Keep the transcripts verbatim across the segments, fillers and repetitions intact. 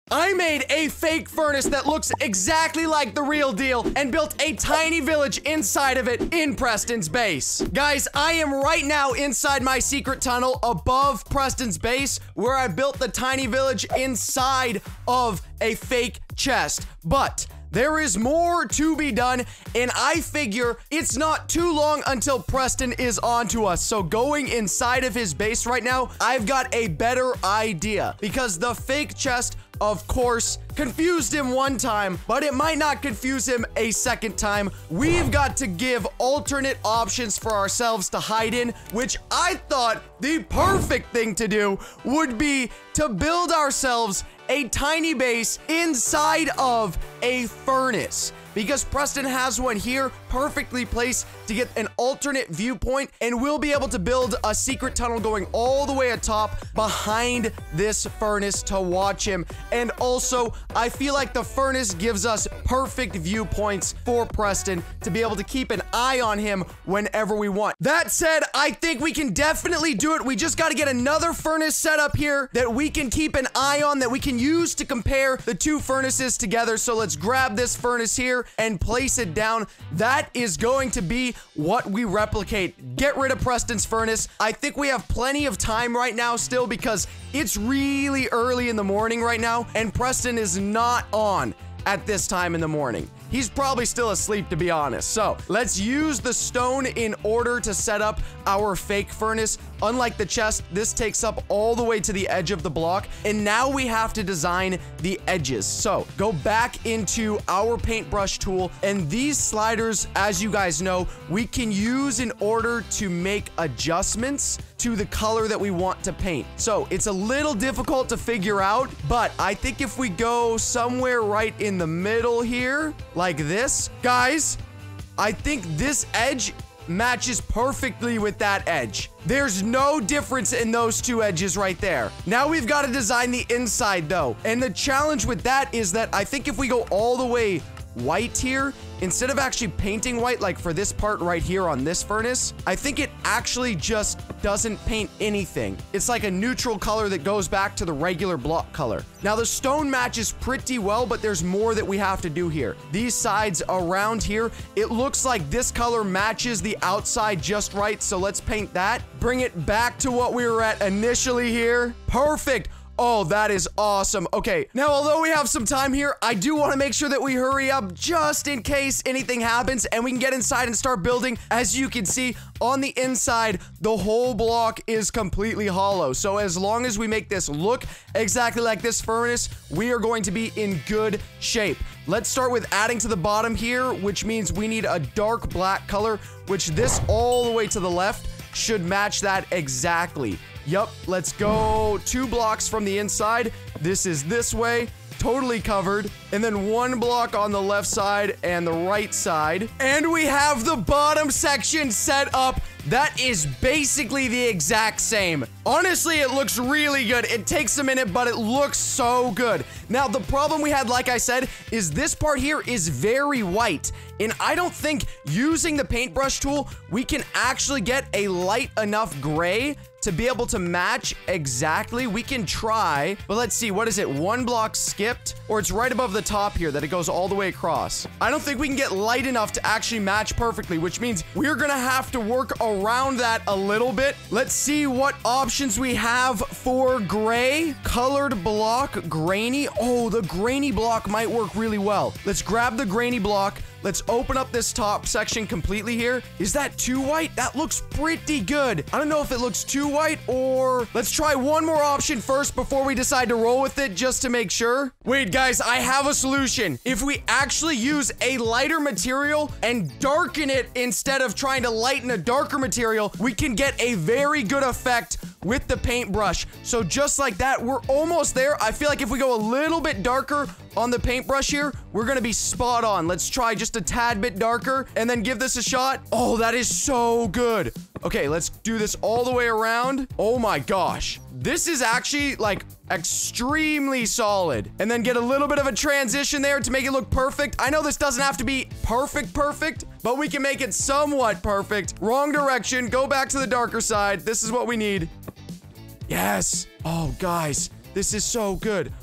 I made a fake furnace that looks exactly like the real deal and built a tiny village inside of it in Preston's base. Guys, I am right now inside my secret tunnel above Preston's base where I built the tiny village inside of a fake chest. But there is more to be done, and I figure it's not too long until Preston is on to us. So going inside of his base right now, I've got a better idea because the fake chest, of course, confused him one time, but it might not confuse him a second time. We've got to give alternate options for ourselves to hide in, which I thought the perfect thing to do would be to build ourselves a tiny base inside of a furnace. Because Preston has one here perfectly placed to get an alternate viewpoint, and we'll be able to build a secret tunnel going all the way atop behind this furnace to watch him. And also, I feel like the furnace gives us perfect viewpoints for Preston to be able to keep an eye on him whenever we want. That said, I think we can definitely do it. We just got to get another furnace set up here that we can keep an eye on, that we can use to compare the two furnaces together. So let's grab this furnace here and place it down. That is going to be what we replicate. Get rid of Preston's furnace. I think we have plenty of time right now still because it's really early in the morning right now, and Preston is not on at this time in the morning. He's probably still asleep, to be honest. So let's use the stone in order to set up our fake furnace. Unlike the chest, this takes up all the way to the edge of the block. And now we have to design the edges. So go back into our paintbrush tool. And these sliders, as you guys know, we can use in order to make adjustments to the color that we want to paint. So it's a little difficult to figure out, but I think if we go somewhere right in the middle here, like this, guys, I think this edge matches perfectly with that edge. There's no difference in those two edges right there. Now we've got to design the inside though. And the challenge with that is that I think if we go all the way white here, instead of actually painting white like for this part right here on this furnace, I think it actually just doesn't paint anything. It's like a neutral color that goes back to the regular block color. Now the stone matches pretty well, but there's more that we have to do here. These sides around here, it looks like this color matches the outside just right, so let's paint that. Bring it back to what we were at initially here. Perfect. Oh, that is awesome. Okay, now although we have some time here, I do want to make sure that we hurry up just in case anything happens and we can get inside and start building. As you can see, on the inside, the whole block is completely hollow. So as long as we make this look exactly like this furnace, we are going to be in good shape. Let's start with adding to the bottom here, which means we need a dark black color, which this all the way to the left should match that exactly. Yup, let's go two blocks from the inside. This is this way, totally covered. And then one block on the left side and the right side. And we have the bottom section set up. That is basically the exact same. Honestly, it looks really good. It takes a minute, but it looks so good. Now, the problem we had, like I said, is this part here is very white. And I don't think using the paintbrush tool, we can actually get a light enough gray to be able to match exactly. We can try, but let's see, what is it? One block skipped, or it's right above the top here that it goes all the way across. I don't think we can get light enough to actually match perfectly, which means we're gonna have to work around that a little bit. Let's see what options we have for gray. Colored block, grainy. Oh, the grainy block might work really well. Let's grab the grainy block. Let's open up this top section completely here. Is that too white? That looks pretty good. I don't know if it looks too white, or let's try one more option first before we decide to roll with it just to make sure. Wait, guys, I have a solution. If we actually use a lighter material and darken it instead of trying to lighten a darker material, we can get a very good effect with the paintbrush. So just like that, we're almost there. I feel like if we go a little bit darker on the paintbrush here, we're gonna be spot on. Let's try just a tad bit darker and then give this a shot. Oh, that is so good. Okay, let's do this all the way around. Oh my gosh. This is actually like extremely solid. And then get a little bit of a transition there to make it look perfect. I know this doesn't have to be perfect, perfect, but we can make it somewhat perfect. Wrong direction. Go back to the darker side. This is what we need. Yes. Oh, guys, this is so good.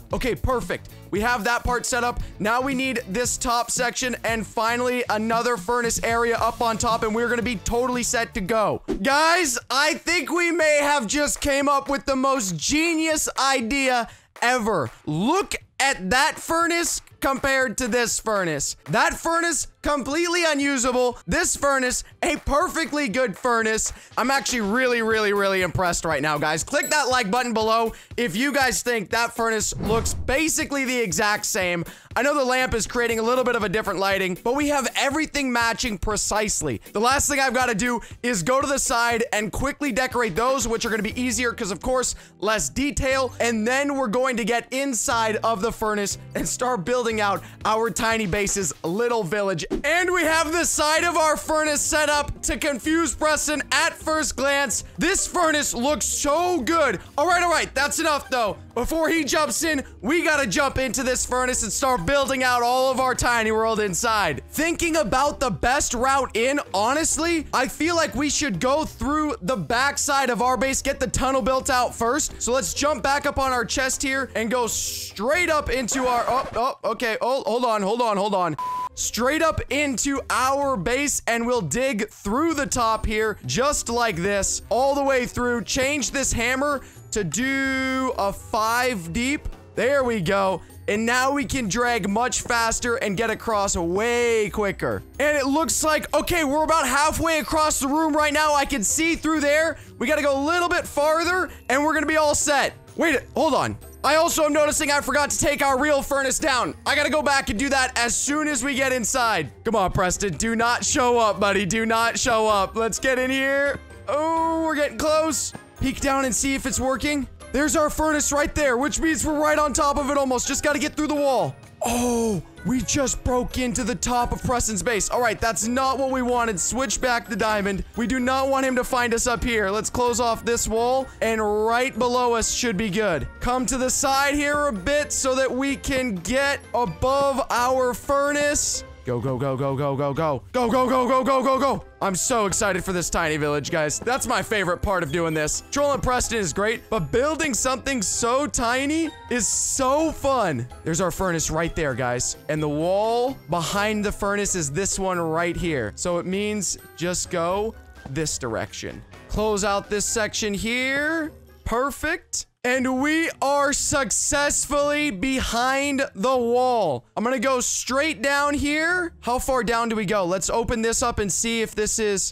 Okay, perfect. We have that part set up. Now we need this top section and finally another furnace area up on top, and we're gonna be totally set to go. Guys, I think we may have just came up with the most genius idea ever. Look at that furnace compared to this furnace. That furnace, completely unusable. This furnace, a perfectly good furnace. I'm actually really, really, really impressed right now, guys. Click that like button below if you guys think that furnace looks basically the exact same. I know the lamp is creating a little bit of a different lighting, but we have everything matching precisely. The last thing I've got to do is go to the side and quickly decorate those, which are going to be easier because, of course, less detail. And then we're going to get inside of the furnace and start building out our tiny base's little village. And we have the side of our furnace set up to confuse Preston at first glance. This furnace looks so good. All right, all right, that's enough though. Before he jumps in, we gotta jump into this furnace and start building out all of our tiny world inside. Thinking about the best route in, honestly, I feel like we should go through the back side of our base, get the tunnel built out first. So let's jump back up on our chest here and go straight up into our, oh, oh, okay, oh, hold on, hold on, hold on. Straight up into our base, and we'll dig through the top here, just like this, all the way through. Change this hammer to do a five deep. There we go. And now we can drag much faster and get across way quicker. And it looks like, okay, we're about halfway across the room right now. I can see through there. We gotta go a little bit farther, and we're gonna be all set. Wait, hold on. I also am noticing I forgot to take our real furnace down. I gotta go back and do that as soon as we get inside. Come on, Preston. Do not show up, buddy. Do not show up. Let's get in here. Oh, we're getting close. Peek down and see if it's working. There's our furnace right there, which means we're right on top of it almost. Just gotta get through the wall. Oh, we just broke into the top of Preston's base. All right, that's not what we wanted. Switch back the diamond. We do not want him to find us up here. Let's close off this wall, and right below us should be good. Come to the side here a bit so that we can get above our furnace. Go, go, go, go, go, go, go. Go, go, go, go, go, go, go. I'm so excited for this tiny village, guys. That's my favorite part of doing this. Trolling Preston is great, but building something so tiny is so fun. There's our furnace right there, guys. And the wall behind the furnace is this one right here. So it means just go this direction. Close out this section here. Perfect. And we are successfully behind the wall. I'm gonna go straight down here. How far down do we go? Let's open this up and see if this is...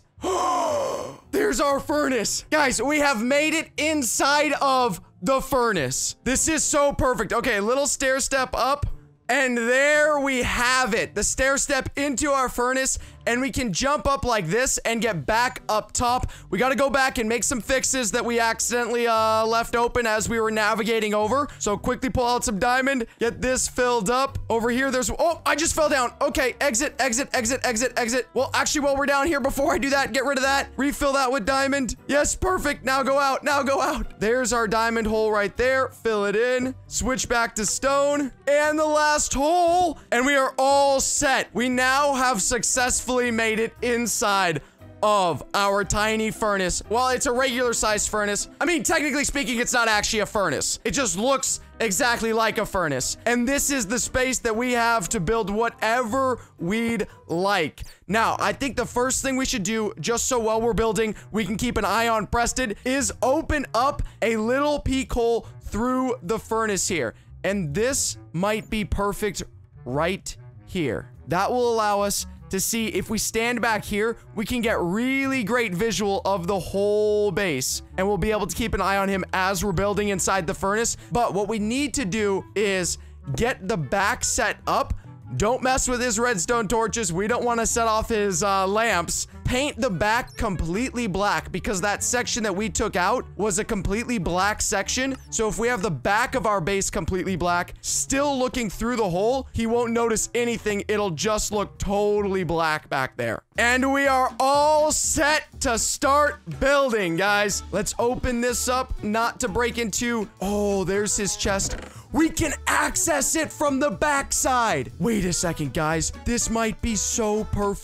There's our furnace. Guys, we have made it inside of the furnace. This is so perfect. Okay, little stair step up. And there we have it. The stair step into our furnace. And we can jump up like this and get back up top. We got to go back and make some fixes that we accidentally uh, left open as we were navigating over. So quickly pull out some diamond. Get this filled up. Over here, there's... Oh, I just fell down. Okay, exit, exit, exit, exit, exit. Well, actually, while we're down here, before I do that, get rid of that. Refill that with diamond. Yes, perfect. Now go out. Now go out. There's our diamond hole right there. Fill it in. Switch back to stone. And the last hole. And we are all set. We now have successfully made it inside of our tiny furnace. Well, it's a regular sized furnace. I mean, technically speaking, it's not actually a furnace. It just looks exactly like a furnace. And this is the space that we have to build whatever we'd like. Now, I think the first thing we should do, just so while we're building, we can keep an eye on Preston, is open up a little peek hole through the furnace here. And this might be perfect right here. That will allow us to see if we stand back here, we can get really great visual of the whole base. And we'll be able to keep an eye on him as we're building inside the furnace. But what we need to do is get the back set up. Don't mess with his redstone torches. We don't want to set off his uh, lamps. Paint the back completely black because that section that we took out was a completely black section. So if we have the back of our base completely black, still looking through the hole, he won't notice anything. It'll just look totally black back there. And we are all set to start building, guys. Let's open this up, not to break into... Oh, there's his chest. We can access it from the backside. Wait a second, guys. This might be so perfect.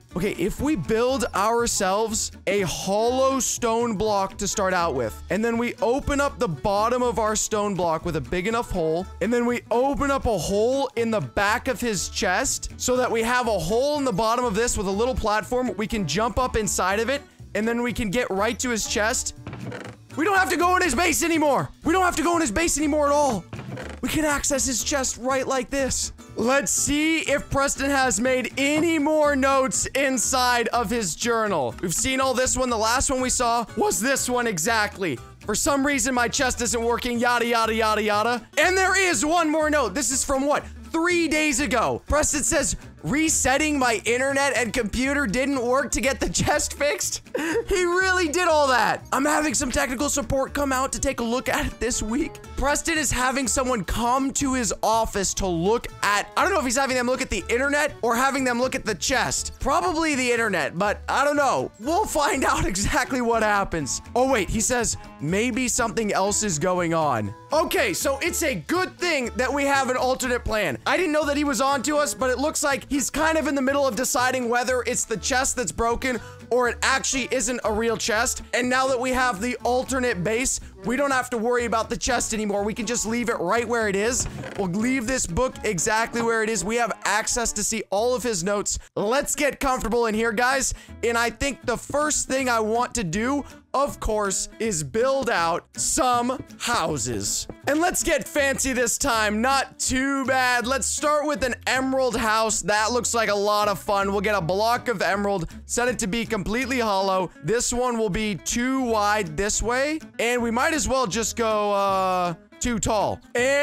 Okay, if we build ourselves a hollow stone block to start out with, and then we open up the bottom of our stone block with a big enough hole, and then we open up a hole in the back of his chest so that we have a hole in the bottom of this with a little platform, we can jump up inside of it, and then we can get right to his chest. We don't have to go in his base anymore. We don't have to go in his base anymore at all. We can access his chest right like this. Let's see if Preston has made any more notes inside of his journal. We've seen all this one. The last one we saw was this one exactly. For some reason, my chest isn't working, yada, yada, yada, yada. And there is one more note. This is from what? Three days ago. Preston says, resetting my internet and computer didn't work to get the chest fixed. He really did all that. I'm having some technical support come out to take a look at it this week. Preston is having someone come to his office to look at, I don't know if he's having them look at the internet or having them look at the chest. Probably the internet, but I don't know. We'll find out exactly what happens. Oh wait, he says maybe something else is going on. Okay, so it's a good thing that we have an alternate plan. I didn't know that he was on to us, but it looks like he's kind of in the middle of deciding whether it's the chest that's broken or it actually isn't a real chest. And now that we have the alternate base, we don't have to worry about the chest anymore. We can just leave it right where it is. We'll leave this book exactly where it is. We have access to see all of his notes. Let's get comfortable in here, guys. And I think the first thing I want to do, of course, is build out some houses. And let's get fancy this time. Not too bad. Let's start with an emerald house. That looks like a lot of fun. We'll get a block of emerald, set it to be completely hollow. This one will be too wide this way. And we might as well just go, uh... too tall.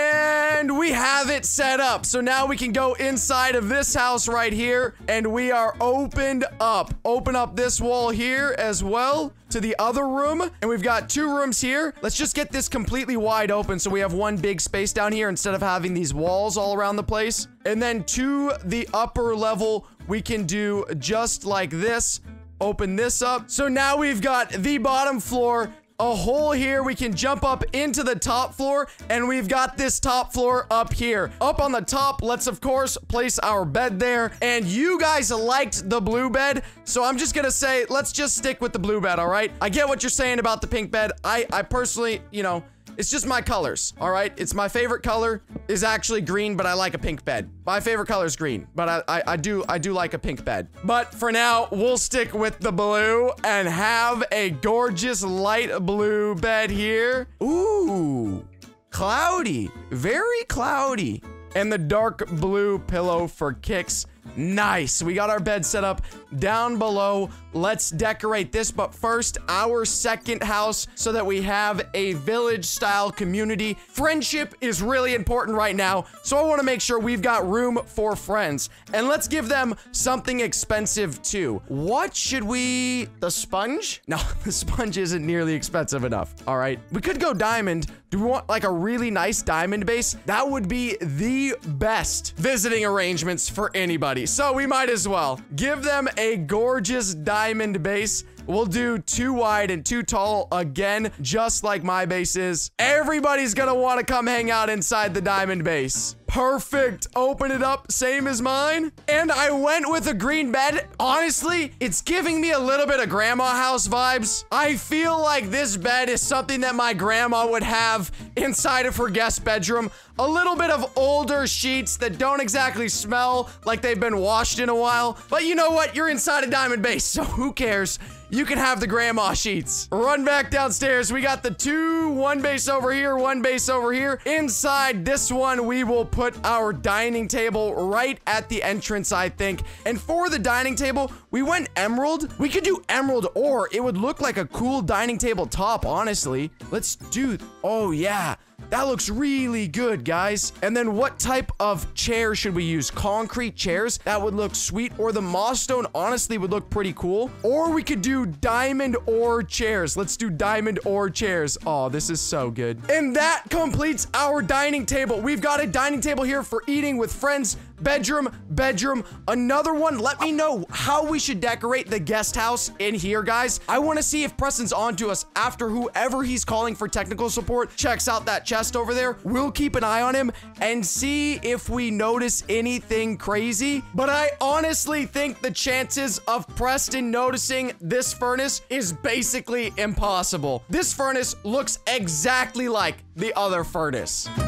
And we have it set up. So now we can go inside of this house right here, and we are opened up. Open up this wall here as well to the other room, and we've got two rooms here. Let's just get this completely wide open so we have one big space down here instead of having these walls all around the place. And then to the upper level, we can do just like this. Open this up. So now we've got the bottom floor, a hole here. We can jump up into the top floor, and we've got this top floor up here. Up on the top, let's of course place our bed there. And you guys liked the blue bed, so I'm just gonna say let's just stick with the blue bed. All right, I get what you're saying about the pink bed. I I personally, you know, it's just my colors, all right? It's my favorite color is actually green, but I like a pink bed. My favorite color is green, but I, I, I do I do like a pink bed. But for now, we'll stick with the blue and have a gorgeous light blue bed here. Ooh, cloudy, very cloudy. And the dark blue pillow for kicks. Nice. We got our bed set up down below. Let's decorate this, but first, our second house so that we have a village-style community. Friendship is really important right now, so I want to make sure we've got room for friends. And let's give them something expensive, too. What should we... The sponge? No, the sponge isn't nearly expensive enough, all right? We could go diamond. Do we want, like, a really nice diamond base? That would be the best visiting arrangements for anybody. So we might as well give them a gorgeous diamond base. We'll do too wide and too tall again, just like my base is. Everybody's gonna want to come hang out inside the diamond base. Perfect. Open it up, same as mine. And I went with a green bed. Honestly, it's giving me a little bit of grandma house vibes. I feel like this bed is something that my grandma would have inside of her guest bedroom. A little bit of older sheets that don't exactly smell like they've been washed in a while. But you know what? You're inside a diamond base, so who cares? You can have the grandma sheets. Run back downstairs. We got the two, one base over here, one base over here. Inside this one, we will put our dining table right at the entrance, I think. And for the dining table, we went emerald. We could do emerald, or it would look like a cool dining table top, honestly. Let's do, oh yeah. That looks really good, guys. And then what type of chair should we use? Concrete chairs? That would look sweet. Or the moss stone honestly would look pretty cool. Or we could do diamond ore chairs. Let's do diamond ore chairs. Oh, this is so good. And that completes our dining table. We've got a dining table here for eating with friends. Bedroom, bedroom, another one. Let me know how we should decorate the guest house in here, guys. I want to see if Preston's on to us after whoever he's calling for technical support checks out that chat chest over there. We'll keep an eye on him and see if we notice anything crazy. But I honestly think the chances of Preston noticing this furnace is basically impossible. This furnace looks exactly like the other furnace.